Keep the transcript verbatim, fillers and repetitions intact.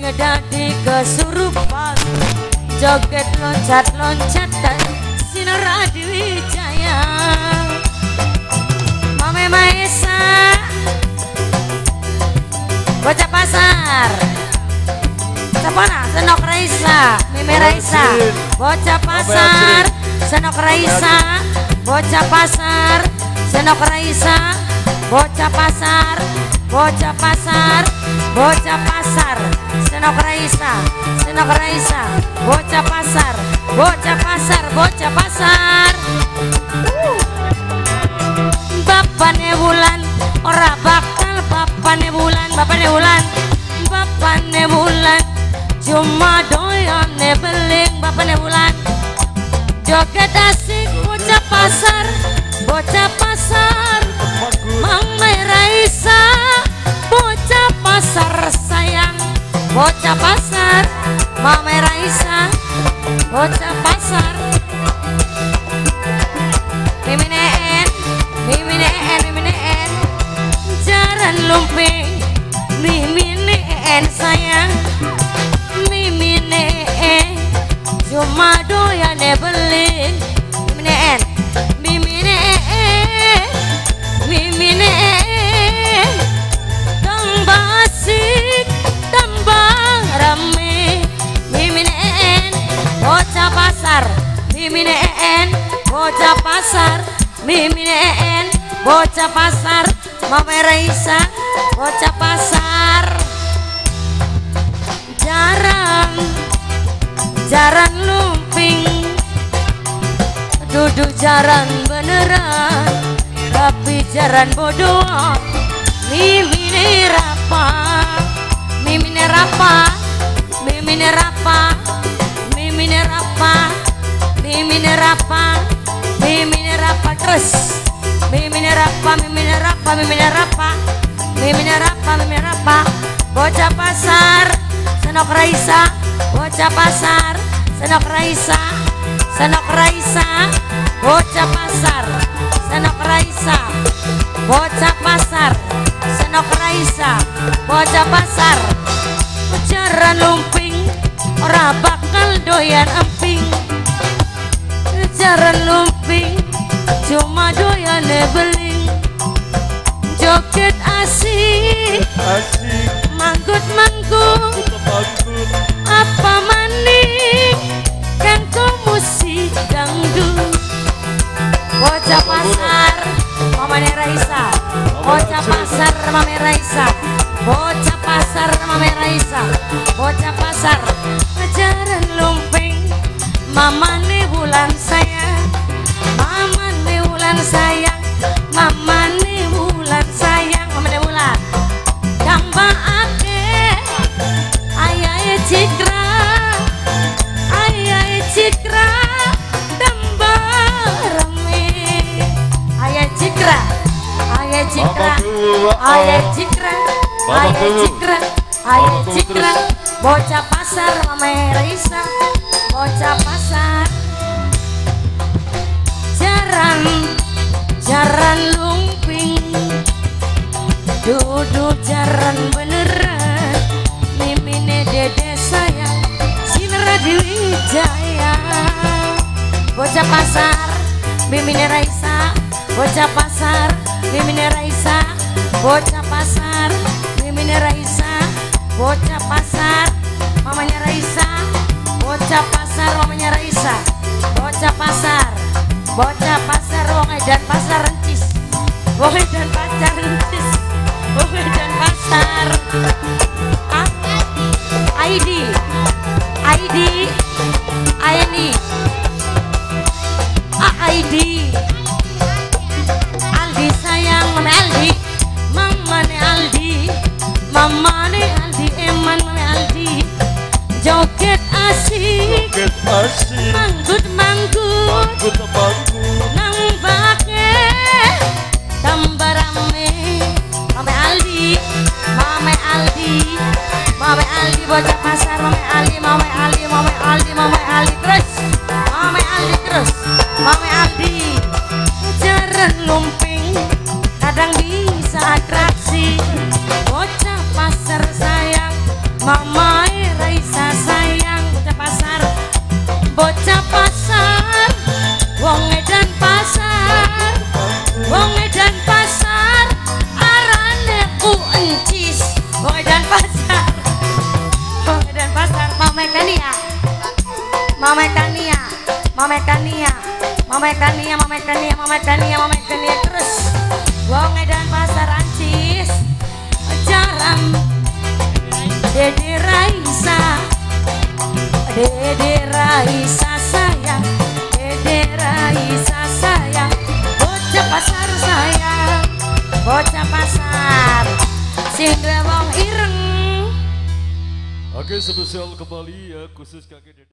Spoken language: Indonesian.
ngedadi kesurupan, joget loncat-loncatan sinar Adiwijaya. Mame Maesa bocah pasar, Sapona Senok Raisa, Mimi Raisa bocah pasar, Senok Raisa bocah pasar, Senok Raisa bocah pasar, bocah pasar, bocah pasar, Senok Raisa, Senok Raisa, bocah pasar, bocah pasar, bocah pasar. Bapaknya bulan, ora bakal bapaknya bulan, bapaknya bulan, bapaknya bulan, cuma doyan beling, bapaknya bulan. Joget asik, bocah pasar, bocah pasar, Mama Raisa, bocah pasar sayang, bocah pasar, Mama Raisa, bocah pasar. Mimineen, mimineen, mimineen, jaran lumping, mimineen sayang, mimineen, cuma doyan beling, mimineen, mimineen, mimineen, tambah asik, tambah rame, mimineen, bocah pasar, mimineen, bocah pasar, mimineen, bocah pasar, Mama Raisa, bocah pasar. Jarang, jarang lumping, duduk jarang beneran, tapi jaran bodoh. Mimine rapa, mimine rapa, mimine rapa, mimine rapa, mimine rapa, mimine rapa terus. Mimine rapa, mimine rapa, mimine rapa, mimine rapa, mimine rapa. Bocah pasar, Senok Raisa, bocah pasar, Senok Raisa, Senok Raisa, bocah pasar, Senok Raisa, bocah pasar, Senok Raisa, bocah pasar. Jaran lumping, ora bakal doyan emping. Jaran lumping, cuma doyan beling. Joget asik, asik, manggut manggut, apa maning kan ku musik dangdut. Bocah pasar, Mama Raisa, bocah pasar, Mama Raisa, bocah pasar, Mama Raisa, bocah pasar. Jaran lumping, Mama nih bulan sayang, Mama nih bulan sayang, Mama nih bulan sayang, Mama nih bulan. Tambah ake, ayah cikra, ayah cikra, tambah rame. Ayah cikra, ayah cikra, ayah cikra, ayah cikra, ayah cikra. Bocah pasar, Mama Raisa, bocah pasar. Jaran, jaran lumping, duduk jaran beneran, mimine dede sayang, sinar Adiwijaya. Bocah pasar, mimine Raisa, bocah pasar, mimine Raisa, bocah pasar, mimine Raisa, bocah pasar, mamanya Raisa, bocah pasar, mamanya Raisa, bocah pasar, bocah pasar, wong edan pasar rencis, wong edan pasar rencis, wong edan pasar. Ah, I D, I D, Ayani, ah I D, Aldi sayang, mama Aldi, mama ne Aldi, mama ne Aldi, eman mama Aldi. Joget asik, joget asik, manggut manggut, manggut manggut, nang bake, tambah rame. Mama Aldi, mama Aldi, mama Aldi, bocah pasar, mama Aldi, mama Aldi, mama Aldi, mama Aldi terus, mama Aldi terus, mama Aldi. Jaran lumping, kadang bisa atraksi, bocah pasar sayang, mama Mama Kania, Mama Kania, Mama Kania, Mama Kania terus. Wong edan pasar Ancis, jarang. Dede Raisa, Dede Raisa sayang, Dede Raisa sayang. Bocah pasar sayang, bocah pasar. Sing duwe wong ireng. Oke, spesial kembali ya khusus kakek.